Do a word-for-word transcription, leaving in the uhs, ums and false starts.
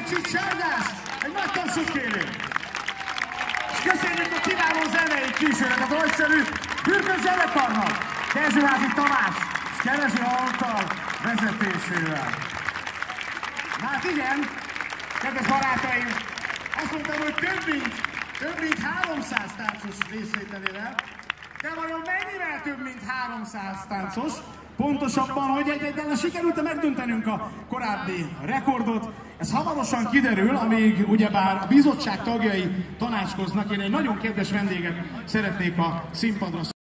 Kicsit Sárdás, egy nagy tapsot kérünk! És köszönjük a kiváló zenei kísérletet a nagyszerű Bürgő zenekarnak, Dezsőházi Tamás és Keresi Antal vezetésével. Na hát igen, kedves barátaim, azt mondtam, hogy több mint, több mint háromszáz táncos részvételével, de vajon mennyivel több mint háromszáz táncos? Pontosabban, hogy egy-egyben sikerült-e megdöntenünk a korábbi rekordot. Ez hamarosan kiderül, amíg ugyebár a bizottság tagjai tanácskoznak. Én egy nagyon kedves vendéget szeretnék a színpadra